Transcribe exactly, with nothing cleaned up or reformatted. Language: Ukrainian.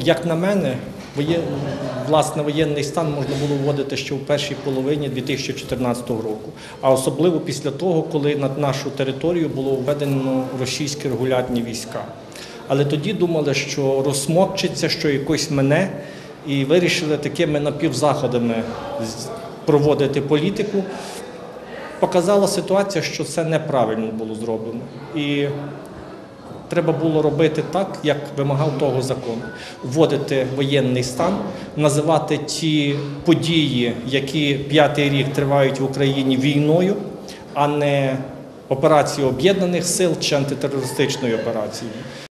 Як на мене, воєн... власне, воєнний стан можна було вводити ще в першій половині дві тисячі чотирнадцятого року, а особливо після того, коли на нашу територію було введено російські регулярні війська. Але тоді думали, що розсмокчиться, що якось мине, і вирішили такими напівзаходами проводити політику. Показала ситуація, що це неправильно було зроблено. І треба було робити так, як вимагав того закон. Вводити воєнний стан, називати ті події, які п'ятий рік тривають в Україні, війною, а не операцією Об'єднаних сил чи антитерористичною операцією.